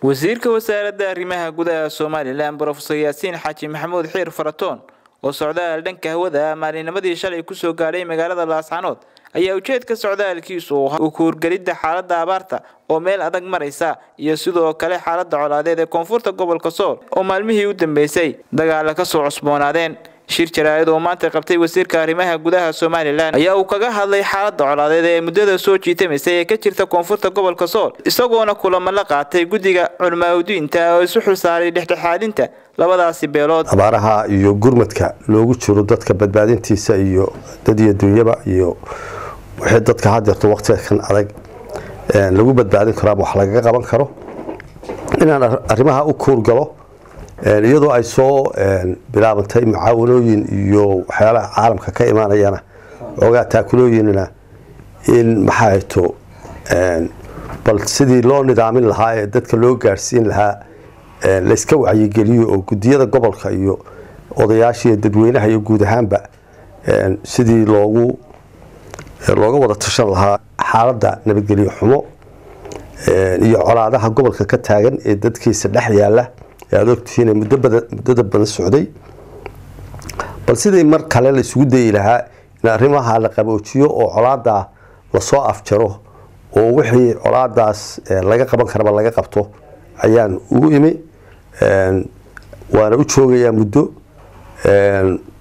wasiirka wasaaradda arrimaha gudaha Soomaaliland Professor Yaasiin Xaaji Maxamuud Xiir Faratoon oo socdaal dhanka hawada maalinimadii shalay ku soo gaaray magaalada Laascaanood ayaa ujeedka socdaalkiisu uu ku horgalida xaaladda abaarta oo meel adag maraysa iyo sidoo kale xaaladda colaadeed ee koonfurta gobolka Sool oo maalmihii u dambeysay dagaal ka soo cusboonaadeen shir jaraa'id oo maanta qabtay wasiirka arrimaha gudaha Soomaaliland ayaa uu kaga hadlay xaaladda colaadeed ee muddada soo jiitamaysay ee ka jirta koonfurta gobolka Sool isagoona kulamo la qaatay guddiga culmaadiinta oo isu xilsaaray dhexdhexaadinta labadaasi beelood abaaraha iyo gurmadka loogu jiro dadka badbaadintiisa iyo dad iyo dunyaba iyo wixii dadka hadda waqtigan adag lagu badbaadin karo wax laga qaban karo inaan arrimaha u koorgalo iyadoo ay soo bilaabantay mucaawanooyin iyo waxyaalaha caalamka ka imaanayana ogaa taakulooyinna in maxayto bal sidii loo nidaamin lahaa ee dadka loo gaarsiin lahaa la iska wacyigeliyo oo gudiyada gobolka iyo odayaasha dadweynaha iyo guud ahaanba sidii looga wada tashan lahaa xaaladda nabadgelyo xumo iyo colaadaha gobolka ka taagan ee dadkiisa dhex yaala aad ogtihiin muddada badan socday bal sidii mar kale la isugu dayi lahaa in arrimaha la qaboojiyo oo colaada la soo afjaro oo wixii colaadaas laga qaban karaba laga qabto ayaan ugu imi waana u joogayaa muddo